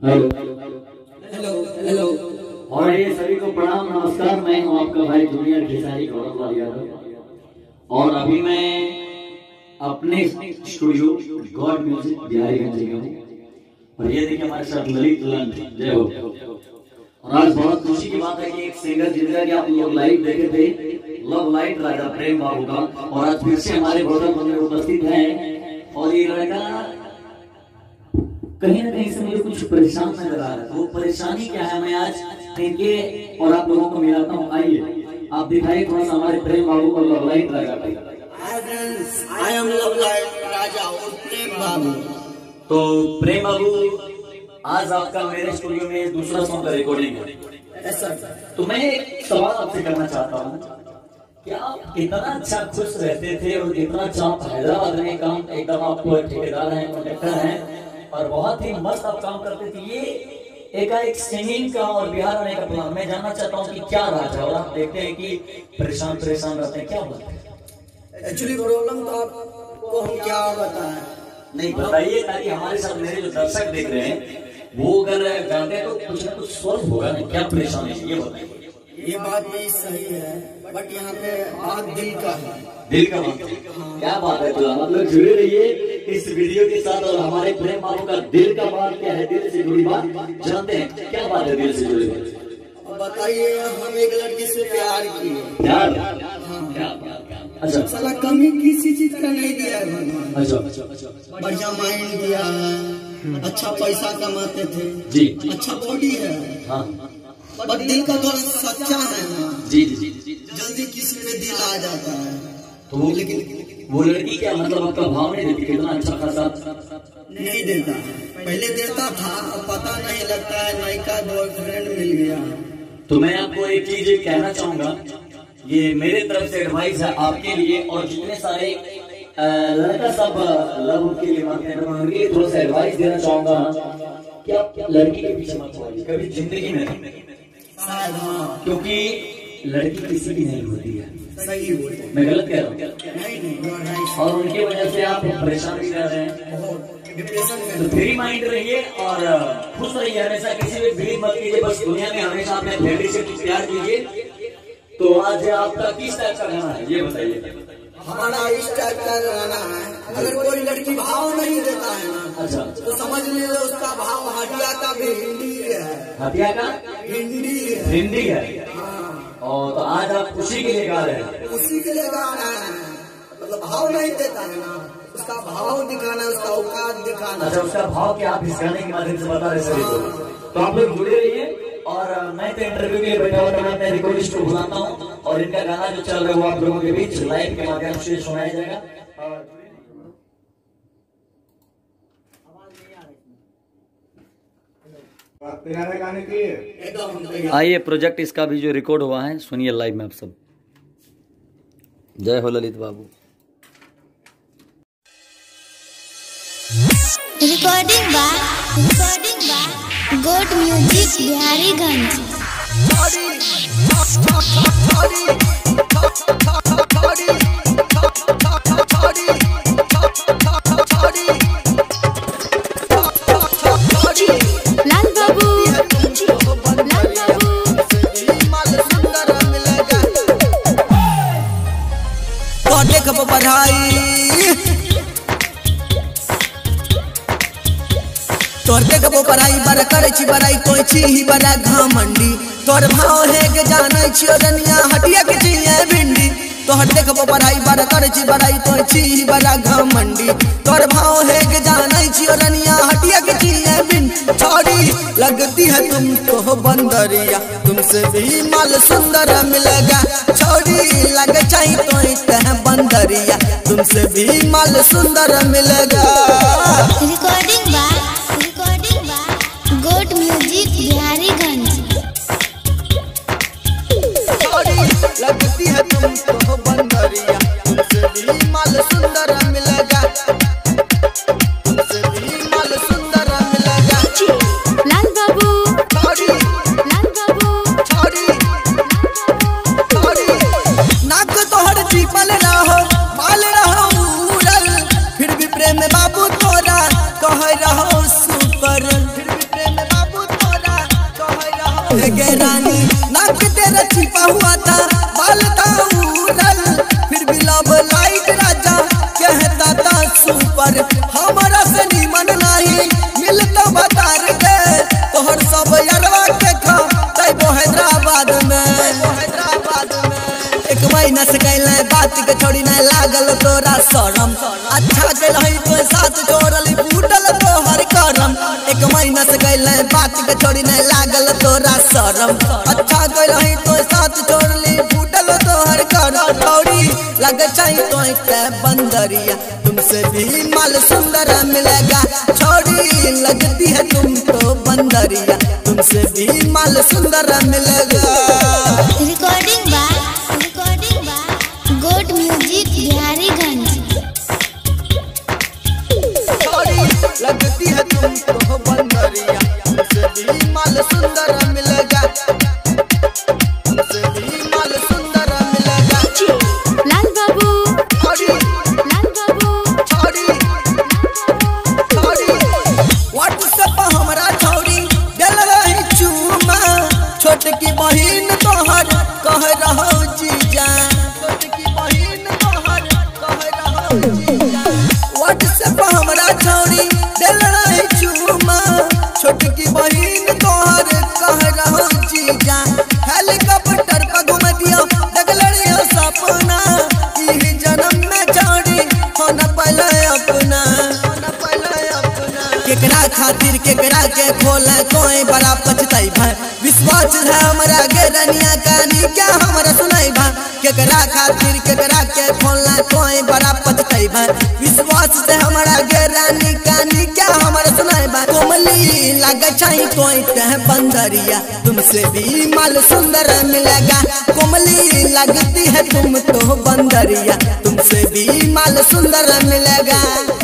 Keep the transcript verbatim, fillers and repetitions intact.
Hello hello hello और ये सभी को प्रणाम नमस्कार। मैं हूँ आपका भाई जूनियर खेसारी गौरव लाल यादव और अभी मैं अपने स्टूडियो गॉड म्यूजिक बिहारीगंज में हूँ और ये देखिए हमारे साथ ललित लंड जय हो। और आज बहुत खुशी की बात है कि एक सिंगर जिनका कि आप लोग लाइव देखे थे लव लाइट राजा प्रेम बाबू का, और आज फिर से हमारे भोजन मंदिर में उपस्थित है। और ये लड़का कहीं ना कहीं से मुझे कुछ परेशान नजर आ रहा है, तो वो परेशानी क्या है मैं आज इनके और आप लोगों को मिलाता हूँ। आइए आप दिखाइए थोड़ा सा हमारे प्रेम बाबू और लव लाइट राजा भाई। I am love light Raja और प्रेम बाबू। तो प्रेम बाबू आज आपका मेरे स्टूडियो में दूसरा सॉन्ग का रिकॉर्डिंग है। तो मैं एक सवाल आपसे करना चाहता हूँ कि आप इतना अच्छा खुश रहते थे और इतना अच्छा हैदराबाद में काम एकदम आपको ठेकेदार हैं कॉन्ट्रैक्टर हैं और बहुत ही मस्त आप काम करते थे, ये एकाएक सिंगिंग का और बिहार आने का प्लान। मैं जानना चाहता हूँ कि क्या राज है और आप देखते हैं कि परेशान परेशान रहते हैं, क्या बात है? एक्चुअली प्रॉब्लम तो आपको हम क्या बताएं, नहीं बताइए ताकि हमारे साथ मेरे जो दर्शक देख रहे हैं वो अगर जानते हैं तो कुछ ना कुछ सॉल्व होगा ना। क्या परेशानी है ये बताइए। ये बात भी सही है बट यहाँ पे बात दिल का है, दिल का बात। क्या बात है, तो मतलब जुड़े रहिए इस वीडियो के साथ और हमारे प्रेम बाबू का दिल का बात क्या है, दिल से जुड़ी बात जानते हैं। क्या बात है दिल से जुड़ी बात? बताइए। हम एक लड़की से प्यार किए। प्यार? अच्छा। साला कमी किसी चीज का नहीं दिया है भगवान। अच्छा अच्छा। बढ़िया माइंड दिया है, अच्छा पैसा कमाते थे जी, अच्छा बॉडी है, हाँ, पर दिल का थोड़ा सच्चा है ना जी जी जी। जल्दी किसी में दिल आ जाता है। तो वो लेकिन वो लड़की क्या मतलब आपका भाव नहीं देती, कितना अच्छा खासा नहीं देता है। पहले देता था, अब पता नहीं लगता है नयका बॉयफ्रेंड मिल गया। तो मैं आपको एक चीज कहना चाहूंगा, ये मेरे तरफ से एडवाइस है आपके लिए और जितने सारे लड़का सब लव के लिए मानते हैं उनके थोड़ा सा एडवाइस देना चाहूंगा कि आप लड़की के पीछे मत पड़िए कभी जिंदगी में, क्योंकि लड़की किसी की नहीं होती है। सही बोले, मैं गलत कह रहा हूँ? नहीं नहीं, और उनकी वजह से आप परेशान भी रह रहे हैं। डिप्रेशन में तो फ्री माइंड रहिए और खुश रहिए, हमेशा किसी भी भीड़ मत कीजिए। बस दुनिया में हमेशा अपने फैमिली से प्यार कीजिए। तो आज आपका किस टाइप का गाना है ये बताइए। हमारा इस टाइप का गाना है, अगर कोई लड़की भाव नहीं देता है ना, अच्छा, तो समझ लीजिए उसका भाव हटिया का भी हिंदी है। हटिया का हिंदी है, हिंदी है। हाँ। और तो आज आप खुशी के लिए गा रहे हैं? उसी के लिए गाना है, मतलब भाव नहीं देता है ना, उसका भाव दिखाना, उसका औकात दिखाना। अच्छा, उसका भाव क्या आप इस गाने के माध्यम से बता रहे सभी को। तो आप लोग जुड़े रहिए और मैं तो इंटरव्यू के लिए बैठा हुआ था, मैं अपने रिकॉर्डिस्ट को बुलाता हूँ और इनका गाना जो चल रहा है वो आप लोगों के बीच लाइव के माध्यम से सुनाया जाएगा। गाने की आइए प्रोजेक्ट इसका भी जो रिकॉर्ड हुआ है सुनिए लाइव में आप सब। जय हो ललित बाबू। रिकॉर्डिंग बा रिकॉर्डिंग बा गॉड म्यूजिक बिहारीगंज। लाल बाबू लाल बाबू तो देख पढ़ाई तोर देखबो पढ़ाई बड़ा करे छी बड़ाई तो छी ही बड़ा घमंडी। तोर भाव है के जाने छी रनिया हटिया के छी है भिंडी। तोहर देखबो पढ़ाई बड़ा करे छी बड़ाई तो छी ही बड़ा घमंडी। तोर भाव है के जाने छी रनिया हटिया के छी है भिंडी। छोड़ी लगती है तुम तो बंदरिया, तुमसे भी माल सुंदर मिलेगा। छोड़ी लग जाई तो है बंदरिया, तुमसे भी माल सुंदर मिलेगा। रिकॉर्डिंग बा गॉड म्यूजिक बिहारीगंज। लगती है तुम तो बंदरिया, तुमसे भी माल सुंदर मिलेगा, तुमसे भी माल सुंदर मिलेगा। लाल बाबू लाल बाबू नाक तोहर चीपल रहो माल रहो उड़ल, फिर भी प्रेम बाबू तोरा कह रहो सुपर, फिर भी प्रेम गे रानी नाक तेरा छिपा हुआ था बाल था उड़ल फिर भी लव लाइट राजा कहता था सुपर हमारा से निमन नहीं मिलता बता दे तोहर सब यारवा के खा तैबो हैदराबाद में हैदराबाद में एक महीना से कहले बात के छोड़ी नहीं लागल तोरा शरम अच्छा कहलही तो साथ जोड़ली फूटल तोहर करम एक महीना से कहले बात के छोड़ी नहीं लागल तोरा शरम अच्छा कहलही तो साथ जोड़ली फूटल तोहर करम छोड़ी लग चाहिए तो के बंदरिया तुमसे भी माल सुंदर मिलेगा छोड़ी लगती है तुम तो बंदरिया तुमसे भी माल सुंदर मिलेगा। Recording by recording by God music Bihariganj. लगती है तुम तो बंदरिया तुमसे भी माल सुंदर मिलेगा तुमसे भी माल सुंदर मिलेगा। लाल बाबू लाल बाबू व्हाट्सएप हमरा छौरी दिल रही चूमा छोटकी बहिन तोहर कह रहो जीजा छोटकी बहिन तोहर कह रहो जीजा व्हाट्सएप हमरा छौरी दिल रही चूमा छोटकी बहिन तोहर कह रहो जीजा हेलीकॉप्टर पर घुम दियो देख लड़ियो सपना ई जन्म में छौरी होना पहले अपना होना पहले अपना केकरा खातिर केकरा के खोले कोई बड़ा पछताई भाई विश्वास है हमरा के रनिया कहानी क्या हमरा सुनाई भाई केकरा खातिर केकरा के खोले कोई बड़ा पछताई भाई विश्वास से हमरा के रानी कहानी क्या हमरा सुनाई भाई कोमली लगे चाहिए कोई कह बंदरिया तुमसे भी माल सुंदर मिलेगा कोमली लगती है तुम तो बंदरिया तुमसे भी माल सुंदर मिलेगा।